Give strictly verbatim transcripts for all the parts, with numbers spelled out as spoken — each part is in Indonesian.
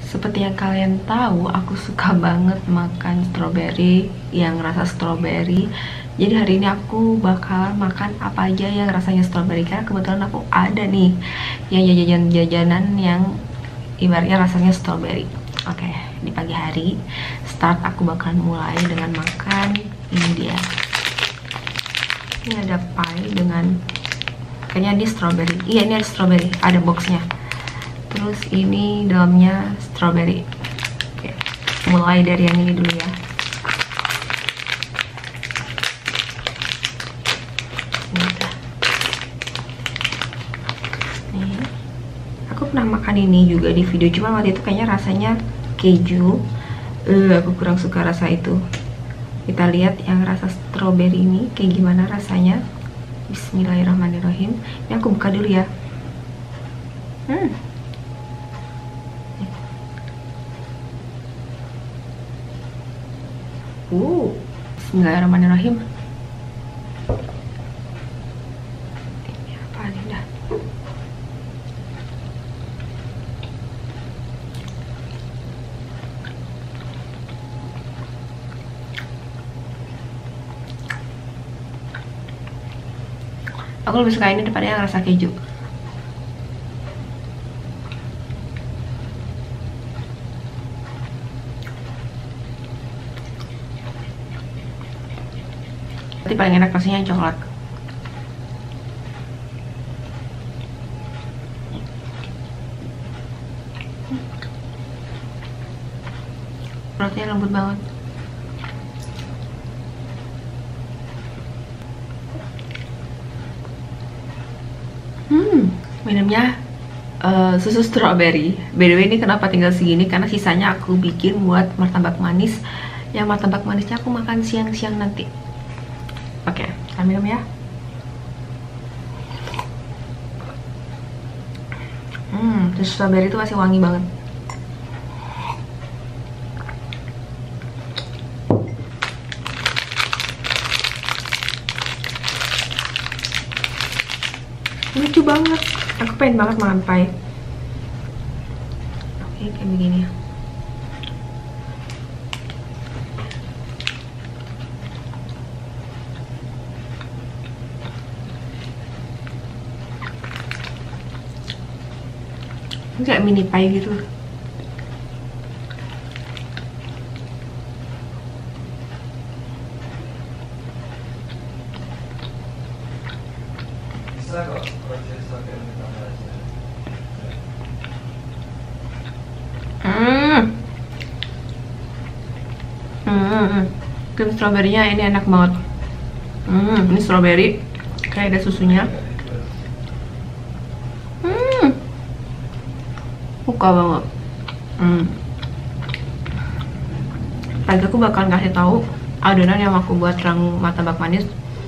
Seperti yang kalian tahu, aku suka banget makan strawberry yang rasa strawberry. Jadi hari ini aku bakal makan apa aja yang rasanya strawberry, karena kebetulan aku ada nih yang jajanan-jajanan yang ibaratnya rasanya strawberry. Oke, di pagi hari start aku bakal mulai dengan makan ini dia. Ini ada pie dengan kayaknya di strawberry. Iya, ini ada strawberry, ada boxnya. Terus ini dalamnya strawberry. Oke, mulai dari yang ini dulu ya. Nih, aku pernah makan ini juga di video, cuma waktu itu kayaknya rasanya keju. Eh, aku kurang suka rasa itu. Kita lihat yang rasa strawberry ini kayak gimana rasanya. Bismillahirrahmanirrahim. Ini aku buka dulu ya. Hmm. Uh, Bismillahirrahmanirrahim. Ini apa nih dah? Aku lebih suka ini daripada yang rasa keju. Tapi paling enak rasanya yang coklat. Rotinya lembut banget. Hmm, minumnya uh, susu strawberry. By the way, ini kenapa tinggal segini? Karena sisanya aku bikin buat martabak manis. Yang martabak manisnya aku makan siang-siang nanti. Oke, kita minum ya. Hmm, susu strawberry itu masih wangi banget. Lucu banget. Aku pengen banget makan pie. Oke, kayak begini. Ini kayak mini pie gitu. Hmm. Hmm. Krim strawberry-nya ini enak banget. Hmm, ini strawberry kayak ada susunya. Hmm. Suka banget. Hmm. Tadi aku bakal kasih tahu adonan yang aku buat rang martabak manis.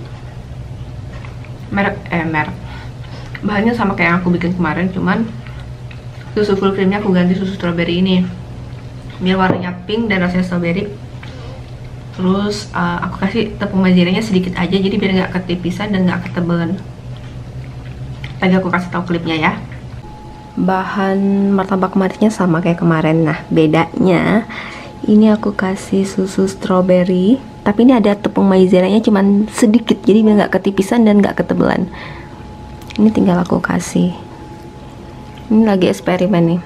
Merek eh merek. Bahannya sama kayak yang aku bikin kemarin, cuman susu full creamnya aku ganti susu strawberry ini biar warnanya pink dan rasanya strawberry. Terus uh, aku kasih tepung maizena sedikit aja, jadi biar nggak ketipisan dan nggak ketebelan. Tadi aku kasih tahu klipnya ya. Bahan martabak manisnya sama kayak kemarin. Nah, bedanya ini aku kasih susu strawberry, tapi ini ada tepung maizenanya cuman sedikit, jadi biar nggak ketipisan dan nggak ketebelan. Ini tinggal aku kasih. Ini lagi eksperimen nih.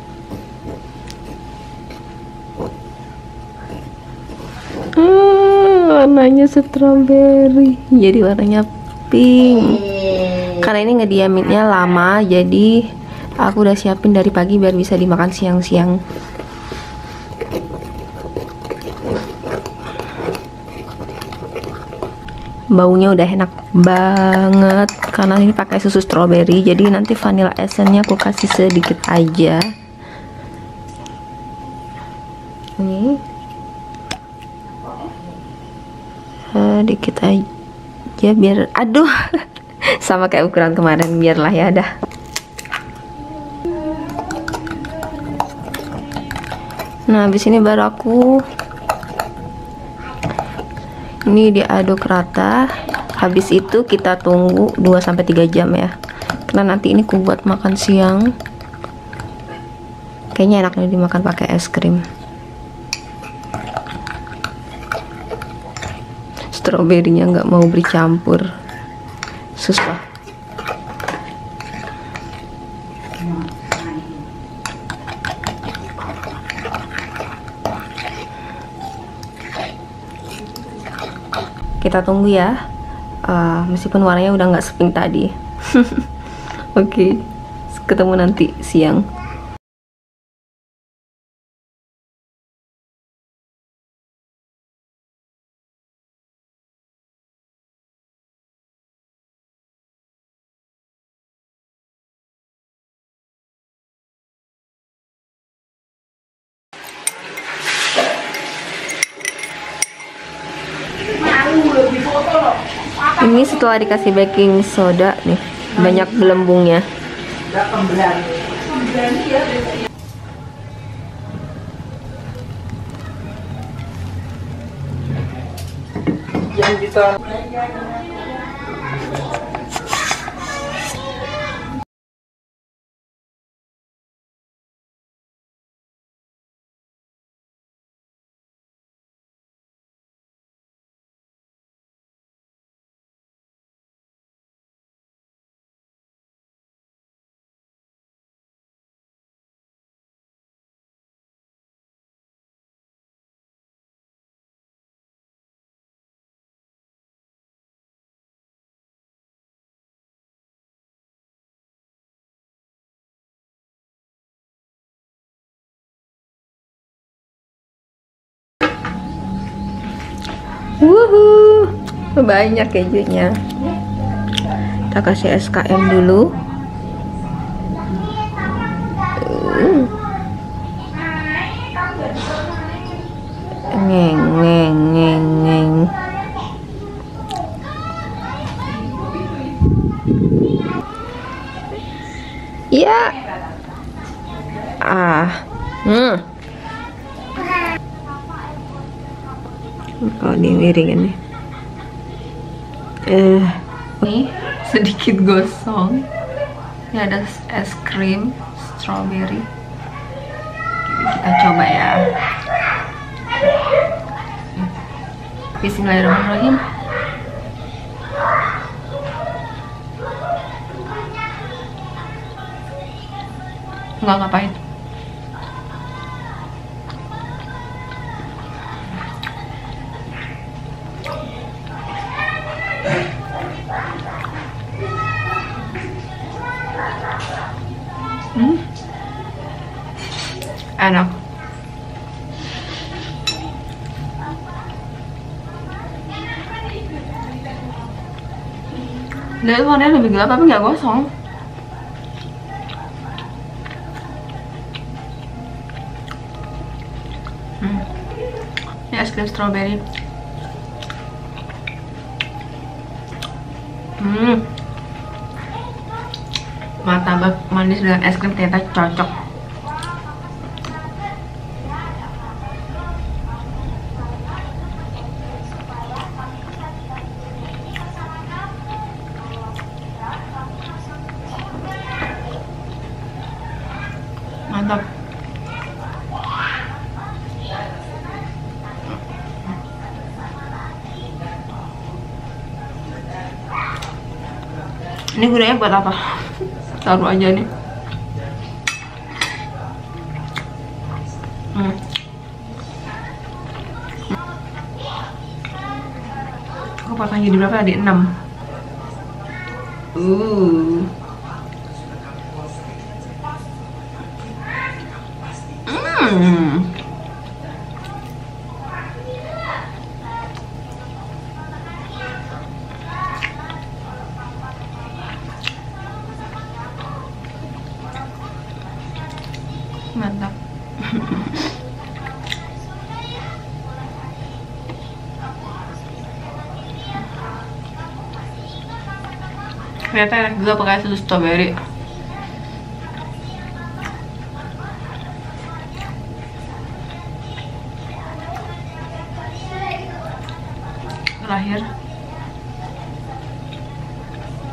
Hmm, warnanya strawberry, jadi warnanya pink. Karena ini ngediaminnya lama, jadi aku udah siapin dari pagi biar bisa dimakan siang-siang. Baunya udah enak banget karena ini pakai susu strawberry, jadi nanti vanilla essence-nya aku kasih sedikit aja. Ini sedikit aja biar, aduh, sama kayak ukuran kemarin, biarlah ya dah. Nah, habis ini baru aku ini diaduk rata. Habis itu kita tunggu dua sampai tiga jam ya, karena nanti ini aku buat makan siang. Oke, Kayaknya enaknya dimakan pakai es krim. Stroberinya nggak mau bercampur, susah. Kita tunggu ya, uh, meskipun warnanya udah nggak sepink tadi. Oke, okay. Ketemu nanti siang. Ini setelah dikasih baking soda nih, banyak gelembungnya. Yang bisa Wuhu, banyak kejunya. Kita kasih S K M dulu. Uh. Ngeng ngeng ngeng ngeng. Ya. Ah. Hmm. Oh, ini miringin nih. Eh, Ini sedikit gosong. Ini ada es krim strawberry. Kita coba ya. Bismillahirrahmanirrahim. Enggak, nggak pahit. Hmm. Enak. Dia warnanya lebih gelap tapi nggak gosong. Hmm. Ini es krim strawberry. Hmm. Martabak manis dengan es krim ternyata cocok. Mantap. Ini gunanya buat apa? Taruh aja nih. Hmm. Aku potong jadi berapa tadi? enam. Uh. Hmm. Mantap. Ternyata enak juga pakai susu strawberry. Terakhir.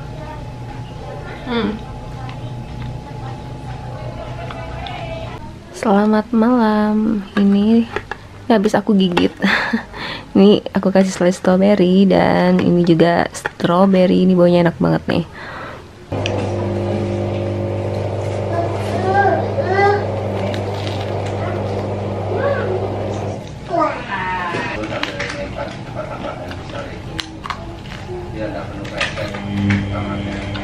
Hmm. Selamat malam. Ini habis aku gigit. Ini aku kasih slice strawberry dan ini juga strawberry. Ini baunya enak banget nih. Dia ada penuh